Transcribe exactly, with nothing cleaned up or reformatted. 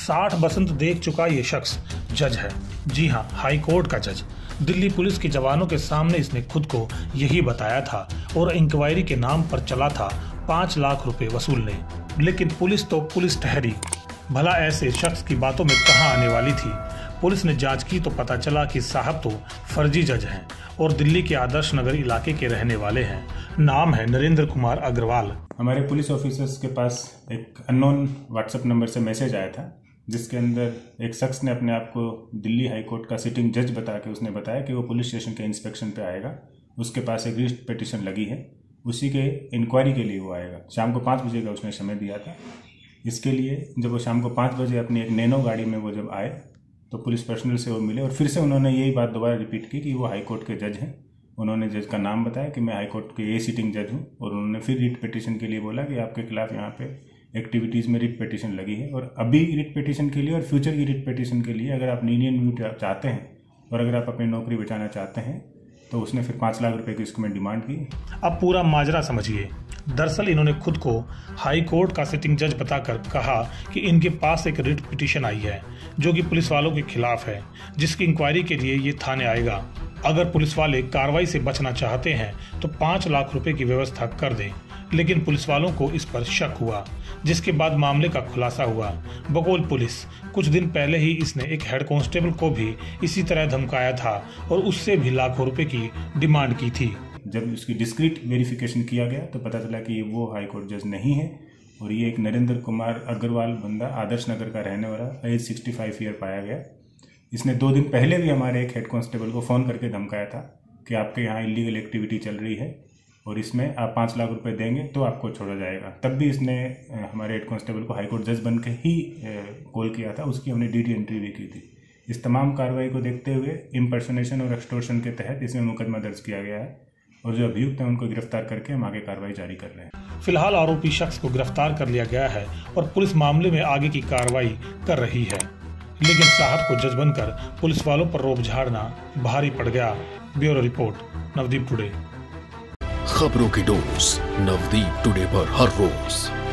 साठ बसंत देख चुका ये शख्स जज है। जी हाँ, हाई कोर्ट का जज। दिल्ली पुलिस के जवानों के सामने इसने खुद को यही बताया था और इंक्वायरी के नाम पर चला था पाँच लाख रुपए वसूलने। लेकिन पुलिस तो पुलिस ठहरी, भला ऐसे शख्स की बातों में कहाँ आने वाली थी। पुलिस ने जांच की तो पता चला कि साहब तो फर्जी जज हैं और दिल्ली के आदर्श नगर इलाके के रहने वाले हैं। नाम है नरेंद्र कुमार अग्रवाल। हमारे पुलिस ऑफिसर्स के पास एक अननोन व्हाट्सएप नंबर से मैसेज आया था, जिसके अंदर एक शख्स ने अपने आप को दिल्ली हाई कोर्ट का सिटिंग जज बता के उसने बताया कि वो पुलिस स्टेशन के इंस्पेक्शन पे आएगा। उसके पास एक रिट पिटीशन लगी है, उसी के इंक्वायरी के लिए वो आएगा। शाम को पाँच बजे का उसने समय दिया था। इसके लिए जब वो शाम को पाँच बजे अपनी एक नैनो गाड़ी में वो जब आए तो पुलिस पर्सनल से वो मिले और फिर से उन्होंने यही बात दोबारा रिपीट की कि वो हाई कोर्ट के जज हैं। उन्होंने जज का नाम बताया कि मैं हाई कोर्ट के ए सिटिंग जज हूँ और उन्होंने फिर रिट पिटीशन के लिए बोला कि आपके खिलाफ यहाँ पे एक्टिविटीज़ में रिट पिटीशन लगी है और अभी रिट पिटीशन के लिए और फ्यूचर की रिट पिटीशन के लिए अगर आप लीनियंट व्यू चाहते हैं और अगर आप अपनी नौकरी बचाना चाहते हैं तो उसने फिर पाँच लाख रुपए की इसको में डिमांड की। अब पूरा माजरा समझिए। दरअसल इन्होंने खुद को हाई कोर्ट का सिटिंग जज बताकर कहा कि इनके पास एक रिट पिटीशन आई है जो कि पुलिस वालों के खिलाफ है, जिसकी इंक्वायरी के लिए ये थाने आएगा। अगर पुलिस वाले कार्रवाई से बचना चाहते हैं तो पाँच लाख रुपए की व्यवस्था कर दें। लेकिन पुलिस वालों को इस पर शक हुआ, जिसके बाद मामले का खुलासा हुआ। बकौल पुलिस कुछ दिन पहले ही इसने एक हेड कांस्टेबल को भी इसी तरह धमकाया था और उससे भी लाखों रुपए की डिमांड की थी। जब उसकी डिस्क्रीट वेरिफिकेशन किया गया तो पता चला कि वो हाई कोर्ट जज नहीं है और ये एक नरेंद्र कुमार अग्रवाल बंदा आदर्श नगर का रहने वाला, एज सिक्सटी फाइव ईयर पाया गया। इसने दो दिन पहले भी हमारे एक हेड कांस्टेबल को फ़ोन करके धमकाया था कि आपके यहाँ इलीगल एक्टिविटी चल रही है और इसमें आप पाँच लाख रुपए देंगे तो आपको छोड़ा जाएगा। तब भी इसने हमारे हेड कांस्टेबल को हाईकोर्ट जज बन के ही कॉल किया था, उसकी हमने डी डी एंट्री भी की थी। इस तमाम कार्रवाई को देखते हुए इम्पर्सोनेशन और एक्सटोर्शन के तहत इसमें मुकदमा दर्ज किया गया है और जो अभियुक्त हैं उनको गिरफ्तार करके हम आगे कार्रवाई जारी कर रहे हैं। फिलहाल आरोपी शख्स को गिरफ्तार कर लिया गया है और पुलिस मामले में आगे की कार्रवाई कर रही है। लेकिन साहब को जज बनकर पुलिस वालों पर रोब झाड़ना भारी पड़ गया। Bureau report, Navdeep today. खबरों की डोज नवदीप टुडे पर हर रोज।